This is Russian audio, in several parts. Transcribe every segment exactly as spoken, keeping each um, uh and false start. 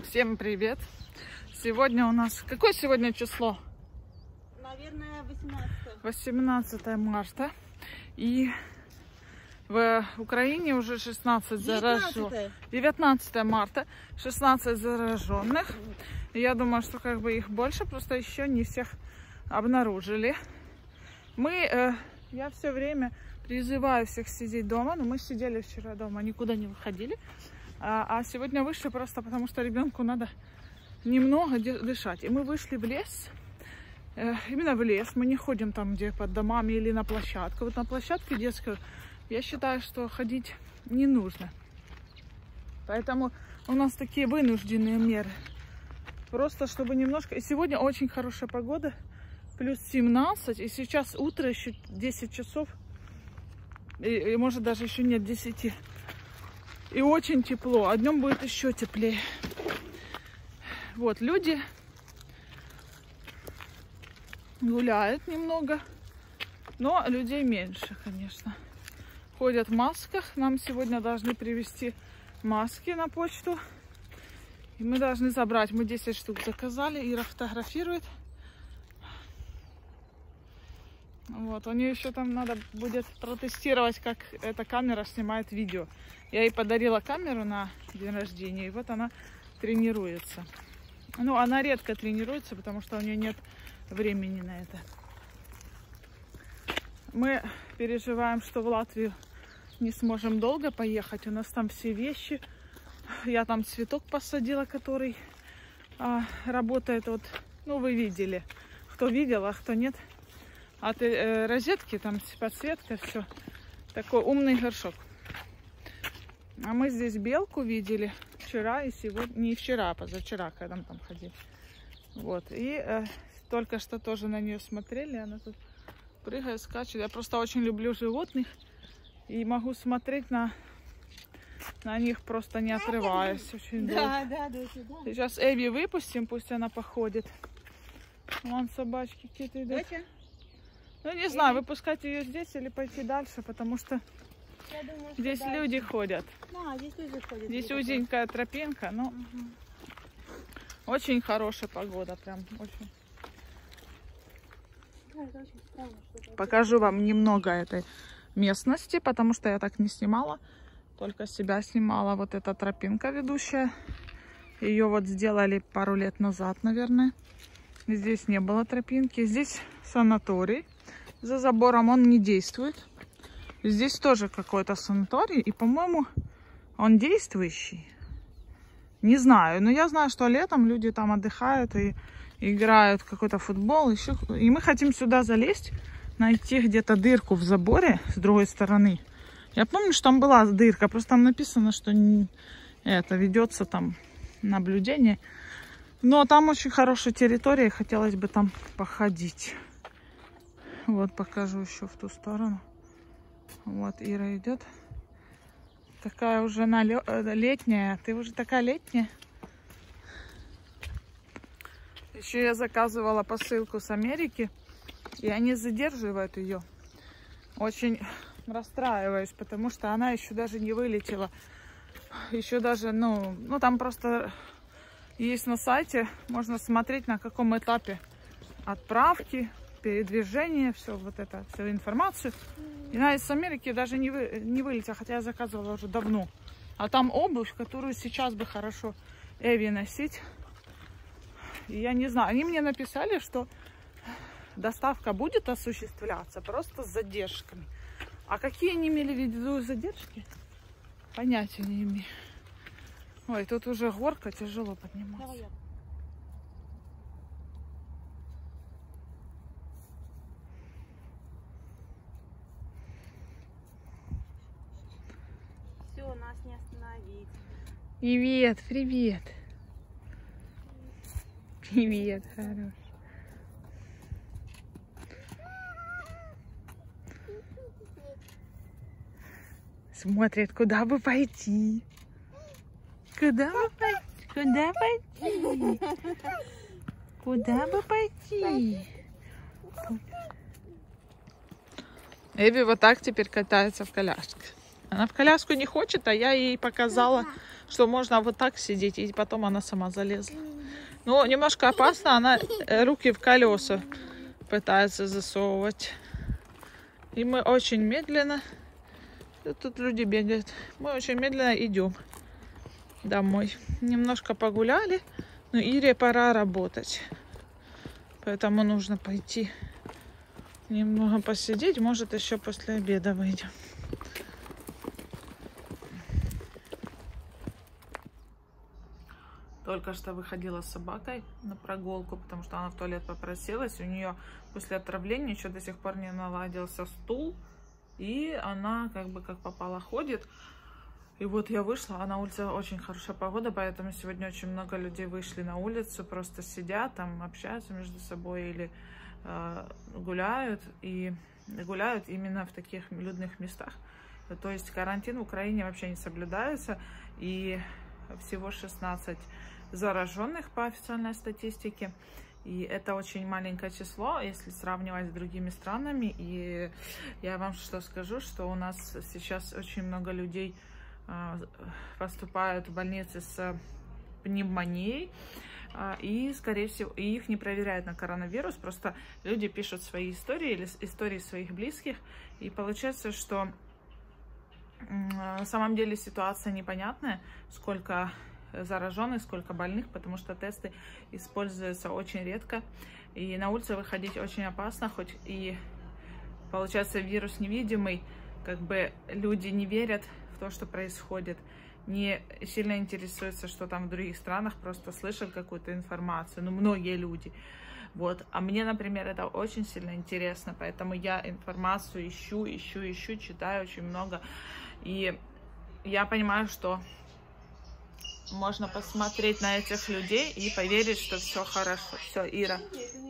Всем привет! Сегодня у нас... Какое сегодня число? Наверное, восемнадцатое. восемнадцатое марта. И в Украине уже шестнадцать зараженных. девятнадцатое марта. шестнадцать зараженных. Я думаю, что как бы их больше, просто еще не всех обнаружили. Мы... Э, я все время призываю всех сидеть дома, но мы сидели вчера дома, никуда не выходили. А, а сегодня вышли просто потому, что ребенку надо немного дышать. И мы вышли в лес, э, именно в лес. Мы не ходим там, где под домами или на площадку. Вот на площадке детскую я считаю, что ходить не нужно. Поэтому у нас такие вынужденные меры. Просто чтобы немножко... И сегодня очень хорошая погода, плюс семнадцать. И сейчас утро, еще десять часов. И, и может даже еще нет десяти. И очень тепло, а днем будет еще теплее. Вот, люди гуляют немного, но людей меньше, конечно. Ходят в масках. Нам сегодня должны привезти маски на почту. И мы должны забрать. Мы десять штук заказали. Ира фотографирует. Вот, у нее еще там надо будет протестировать, как эта камера снимает видео. Я ей подарила камеру на день рождения, и вот она тренируется. Ну, она редко тренируется, потому что у нее нет времени на это. Мы переживаем, что в Латвию не сможем долго поехать. У нас там все вещи. Я там цветок посадила, который а, работает. Вот, ну, вы видели. Кто видел, а кто нет. От э, розетки, там подсветка, все. Такой умный горшок. А мы здесь белку видели вчера и сегодня. Не вчера, а позавчера, когда мы там ходили. Вот. И э, только что тоже на нее смотрели. Она тут прыгает, скачет. Я просто очень люблю животных. И могу смотреть на, на них, просто не отрываясь. Очень да, да, да, да. Сейчас Эви выпустим, пусть она походит. Вон собачки какие-то идут. Дача? Ну, не знаю, выпускать ее здесь или пойти дальше, потому что Я думаю, что здесь дальше. Люди ходят. Да, здесь люди ходят. Здесь узенькая тропинка, но угу. Очень хорошая погода, прям очень. Да, это очень странно, что Покажу вам немного этой местности, потому что я так не снимала, только себя снимала. Вот эта тропинка ведущая. Ее вот сделали пару лет назад, наверное. Здесь не было тропинки. Здесь санаторий. За забором он не действует. Здесь тоже какой-то санаторий. И, по-моему, он действующий. Не знаю. Но я знаю, что летом люди там отдыхают и играют в какой-то футбол. Еще... И мы хотим сюда залезть, найти где-то дырку в заборе с другой стороны. Я помню, что там была дырка. Просто там написано, что это ведется там наблюдение. Но там очень хорошая территория. Хотелось бы там походить. Вот покажу еще в ту сторону. Вот Ира идет. Такая уже она летняя. Ты уже такая летняя. Еще я заказывала посылку с Америки. И они задерживают ее. Очень расстраиваюсь, потому что она еще даже не вылетела. Еще даже, ну, ну там просто есть на сайте. Можно смотреть, на каком этапе отправки, передвижение, все вот это, всю информацию. И она из Америки даже не, вы, не вылетела, хотя я заказывала уже давно. А там обувь, которую сейчас бы хорошо Эви носить. И я не знаю, они мне написали, что доставка будет осуществляться просто с задержками. А какие они имели в виду задержки? Понятия не имею. Ой, тут уже горка, тяжело подниматься. Нас не остановить. Привет, привет. Привет, хорош. Смотрит, куда бы пойти. Куда бы пойти? Куда пойти? Куда бы пойти? Эви вот так теперь катается в коляске. Она в коляску не хочет, а я ей показала, что можно вот так сидеть, и потом она сама залезла. Ну, немножко опасно, она руки в колеса пытается засовывать. И мы очень медленно, тут люди бегают, мы очень медленно идем домой. Немножко погуляли, но Ире пора работать. Поэтому нужно пойти немного посидеть, может еще после обеда выйдем. Только что выходила с собакой на прогулку, потому что она в туалет попросилась. У нее после отравления еще до сих пор не наладился стул. И она как бы как попало ходит. И вот я вышла, а на улице очень хорошая погода, поэтому сегодня очень много людей вышли на улицу, просто сидят там, общаются между собой или э, гуляют. И гуляют именно в таких людных местах. То есть карантин в Украине вообще не соблюдается. И всего шестнадцать зараженных по официальной статистике. И это очень маленькое число, если сравнивать с другими странами. И я вам что скажу, что у нас сейчас очень много людей э, поступают в больницы с пневмонией. Э, и, скорее всего, и их не проверяют на коронавирус. Просто люди пишут свои истории или истории своих близких. И получается, что э, на самом деле ситуация непонятная, сколько зараженных, сколько больных, потому что тесты используются очень редко. И на улицу выходить очень опасно, хоть и получается вирус невидимый, как бы люди не верят в то, что происходит, не сильно интересуются, что там в других странах, просто слышат какую-то информацию, ну, многие люди. Вот. А мне, например, это очень сильно интересно, поэтому я информацию ищу, ищу, ищу, читаю очень много. И я понимаю, что можно посмотреть на этих людей и поверить, что все хорошо. Все, Ира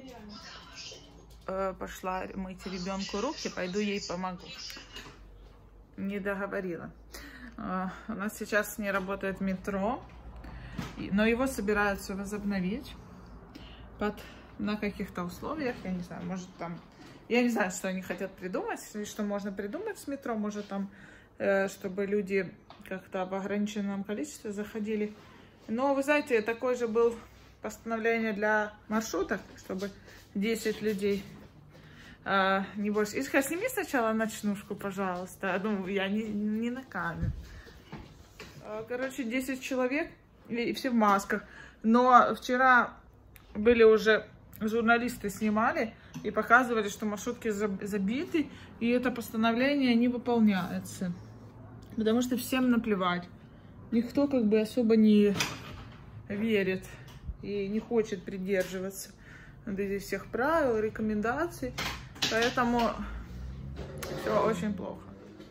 э, пошла мыть ребенку руки, пойду ей помогу. Не договорила. Э, у нас сейчас не работает метро, но его собираются возобновить под, на каких-то условиях. Я не знаю, может там... Я не знаю, что они хотят придумать, что можно придумать с метро. Может там, э, чтобы люди как-то в ограниченном количестве заходили. Но, вы знаете, такое же было постановление для маршруток, чтобы десять людей, а, не больше. Ишка, сними сначала ночнушку, пожалуйста. Ну, я не, не на камеру. Короче, десять человек, и все в масках. Но вчера были уже журналисты, снимали и показывали, что маршрутки забиты, и это постановление не выполняется. Потому что всем наплевать. Никто как бы особо не верит и не хочет придерживаться этих всех правил, рекомендаций. Поэтому все очень плохо.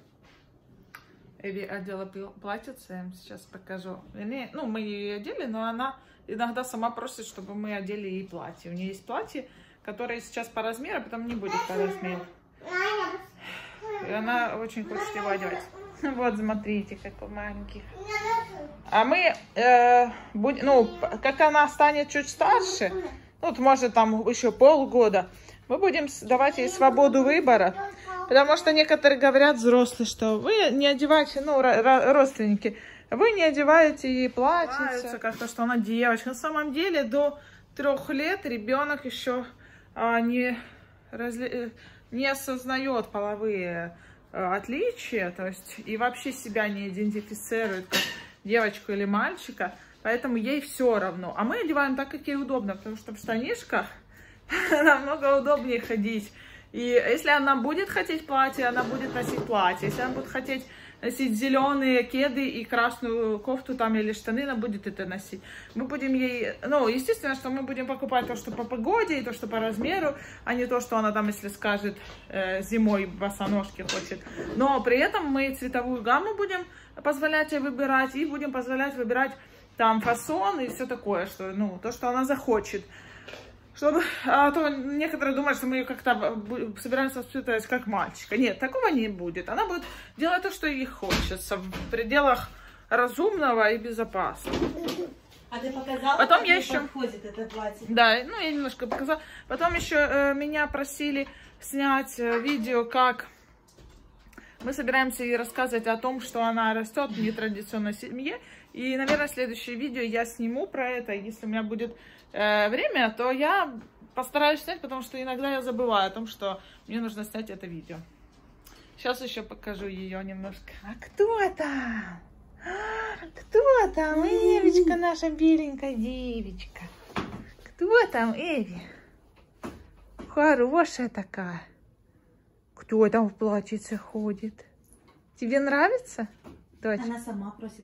Эви одела платьице, я вам сейчас покажу. Ну, мы ее одели, но она иногда сама просит, чтобы мы одели ей платье. У нее есть платье, которое сейчас по размеру, потом не будет по размеру. И она очень хочет его одевать. Вот, смотрите, какой маленький. А мы, э, будем, ну, как она станет чуть старше, ну, вот, может, там еще полгода, мы будем давать ей свободу выбора. Потому что некоторые говорят, взрослые, что вы не одеваете, ну, родственники, вы не одеваете ей платьице. Как-то, что она девочка. На самом деле, до трех лет ребенок еще а, не, разли... не осознает половые отличия, то есть и вообще себя не идентифицирует как девочку или мальчика, поэтому ей все равно. А мы одеваем так, как ей удобно, потому что в штанишках намного удобнее ходить. И если она будет хотеть платье, она будет носить платье. Если она будет хотеть носить зеленые кеды и красную кофту там или штаны, она будет это носить. Мы будем ей, ну, естественно, что мы будем покупать то, что по погоде и то, что по размеру, а не то, что она там, если скажет, э, зимой босоножки хочет. Но при этом мы цветовую гамму будем позволять ей выбирать и будем позволять выбирать там фасон и все такое, что, ну, то, что она захочет. Чтобы, а то некоторые думают, что мы ее как-то собираемся воспитывать как мальчика. Нет, такого не будет. Она будет делать то, что ей хочется, в пределах разумного и безопасного. А ты показала, потом как я ей еще... подходит это платье? Да, ну я немножко показала. Потом еще э, меня просили снять э, видео, как Мы собираемся ей рассказывать о том, что она растет в нетрадиционной семье. И, наверное, следующее видео я сниму про это. Если у меня будет э, время, то я постараюсь снять, потому что иногда я забываю о том, что мне нужно снять это видео. Сейчас еще покажу ее немножко. А кто там? Кто там? Эвичка, наша беленькая девочка. Кто там, Эви? Хорошая такая. Кто там в платьице ходит? Тебе нравится, дочь? Она сама просит.